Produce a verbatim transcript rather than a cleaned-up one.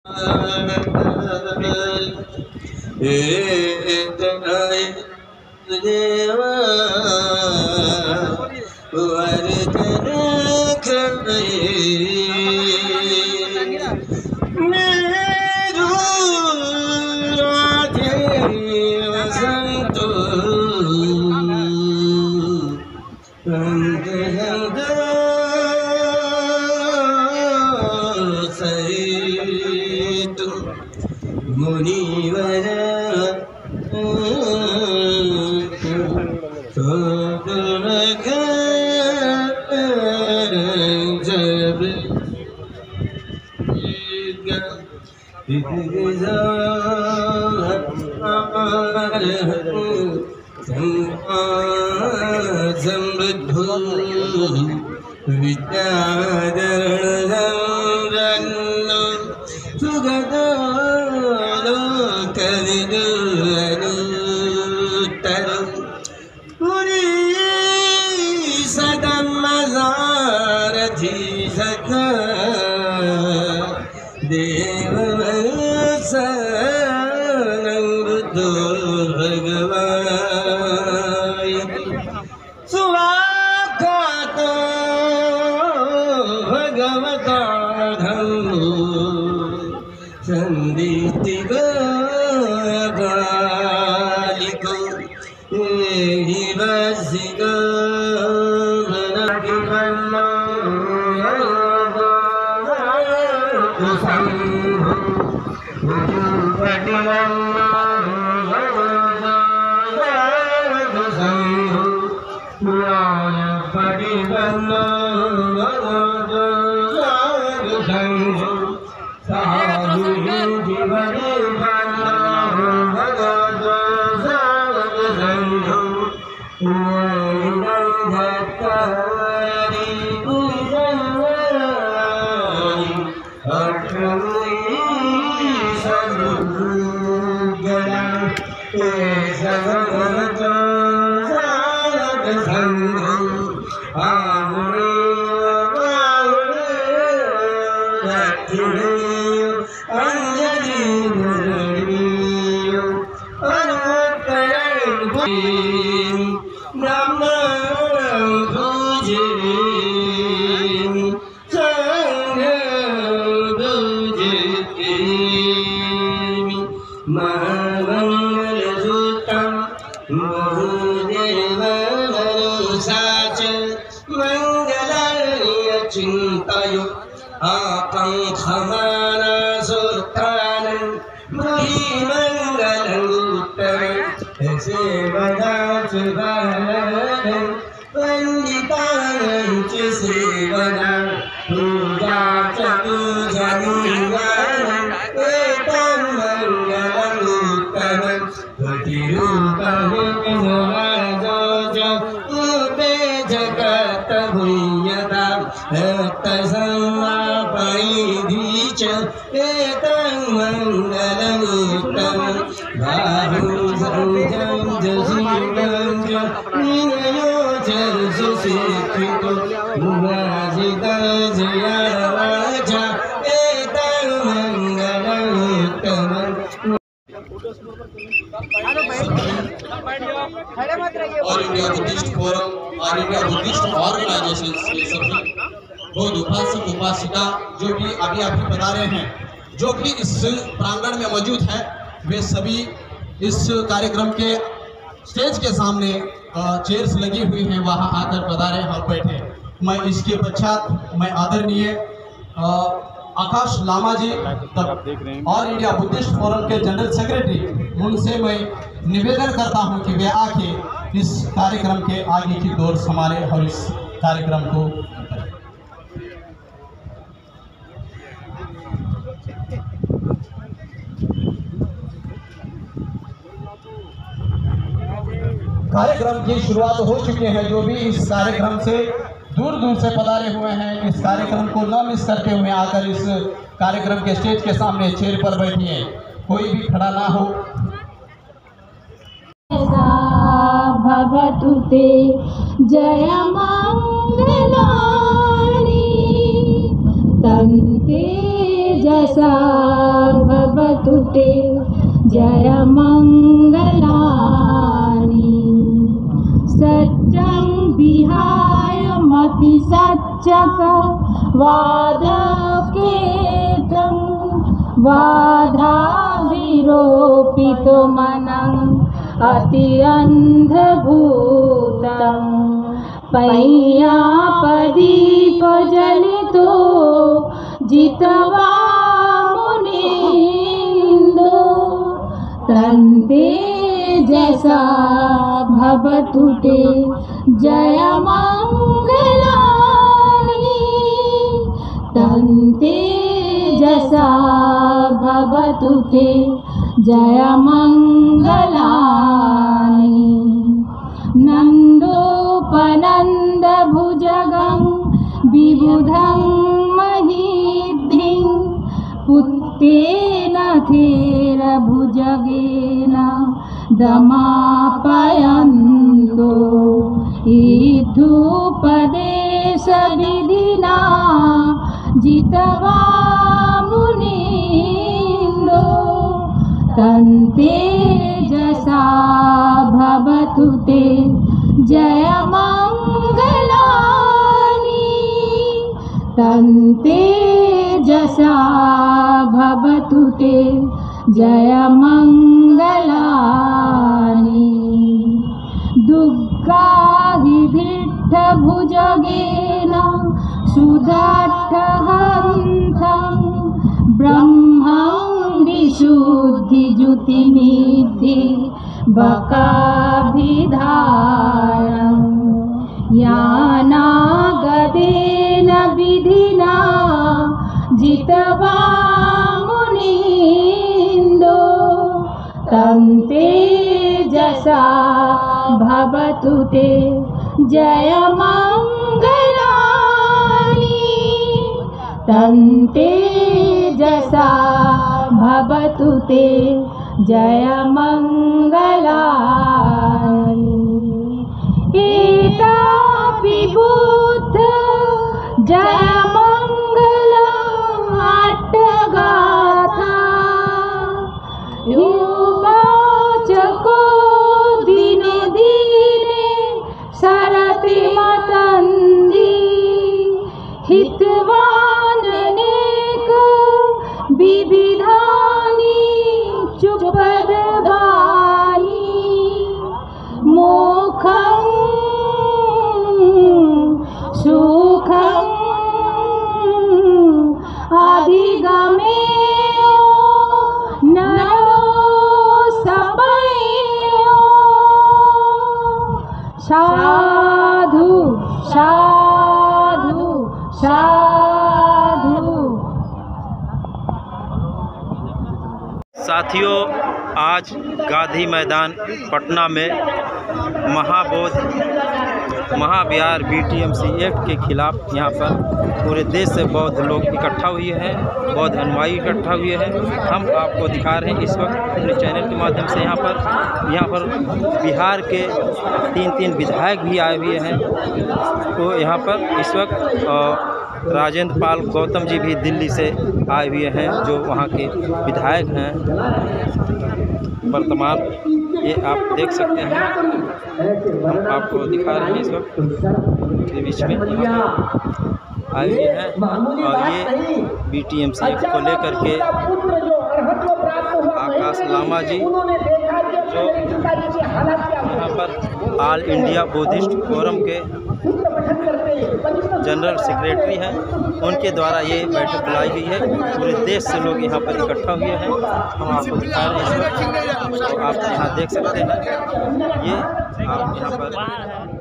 मुनिवर जब समृद्धो विद्याधरण सुगत अनुत्तर पुरी सदमसारथी सख देव बुद्धो भगवान सुवाखातो भगवता धम्मो संदीप्ति गालिको एहि वसिको मनकिवन्नो चिंतायो आकांक्षमाना सुत्थानं मुनिमंगलं उत्तमं सेवदाचुदानं पंडितानं च सेवदा पूजा च पूजनीयानं एतं मंगलं उत्तमं प्रतिरूपं राजो च उते जगत भूयता तसमापैधीच एतं मङ्गलमुत्तमं बाहुं संजं जशीलं च निनयो च सुशिक्षितो उवाजितं जया वाचा एतं मङ्गलमुत्तमम्। All India Buddhist forum, all India Buddhist organisation के सभी बौद्ध उपासक उपासिका जो भी अभी अभी बता रहे हैं, जो भी इस प्रांगण में मौजूद है, वे सभी इस कार्यक्रम के स्टेज के सामने चेयर्स लगी हुई हैं, वहां आकर पधारे और बैठे। मैं इसके पश्चात मैं आदरणीय Akash Lama ji all India Buddhist forum के जनरल सेक्रेटरी, उनसे मैं निवेदन करता हूं कि वे आके इस कार्यक्रम के आगे की दौर संभाले और इस कार्यक्रम को कार्यक्रम की शुरुआत हो चुकी है। जो भी इस कार्यक्रम से दूर दूर से पधारे हुए हैं, इस कार्यक्रम को न मिस करते हुए आकर इस कार्यक्रम के स्टेज के सामने चेयर पर बैठिए, कोई भी खड़ा ना हो। भवतु ते जय मंगलानि तन्ते जसा वाचक वादकेतं वाधा विरोपितो मनम् अति अंधभूतं पय्यापदीप जनितो जितवा मुनीन्दो तन्तेजसा भवतु ते जयमङ्गलानि तन्तेजसा भवतु ते जयमङ्गलानि नन्दोपनन्दभुजगं विबुधं महीधिं पुत्तेन थेरभुजगेन दमापयन्तो इद्धुपदेशविधिना जितवा मुनीन्दो तन्तेजसा भवतु ते जयमङ्गलानि तन्तेजसा भवतु ते जयमङ्गलानि दुग्गाहिदिष्टभुजगेन सुदट्टहन्तं ब्रह्मं विशुद्धिज्युतिमिद्धि बकाभिधानं यानागदेन विधिना जितवा मुनीन्दो तन्तेजसा भवतु ते जयमङ्गलानि तन्तेजसा भवतु ते जयमङ्गलानि एतापि बुद्ध जयमङ्गलम् अट्टगाथा युवाचको दिने दिने सरति मतन्दी हितवाननेक विविधानि चुपदवानि मोखं सुखं अधिगमेयो नरो सपयो साधु साधु साधु। साथियों, आज गांधी मैदान पटना में महाबोध महाविहार बीटीएमसी एक्ट के खिलाफ यहाँ पर पूरे देश से बौद्ध लोग इकट्ठा हुए हैं, बौद्ध अनुयायी इकट्ठा हुए हैं। हम आपको दिखा रहे हैं इस वक्त अपने चैनल के माध्यम से यहाँ पर यहाँ पर बिहार के तीन तीन विधायक भी आए हुए हैं। तो यहाँ पर इस वक्त राजेंद्र पाल गौतम जी भी दिल्ली से आए हुए हैं, जो वहाँ के विधायक हैं वर्तमान। ये आप देख सकते हैं, हम आपको दिखा रहे हैं इस वक्त के बीच में आए हुए हैं। और ये बीटीएमसी एक्ट को लेकर के आकाश लामा जी, जो यहाँ पर ऑल इंडिया बुद्धिस्ट फोरम के जनरल सेक्रेटरी हैं, उनके द्वारा ये बैठक बुलाई गई है। पूरे देश से लोग यहाँ पर इकट्ठा हुए हैं। हम आपको दिखा रहे हैं, तो आप यहाँ देख सकते हैं। ये आप यहाँ पर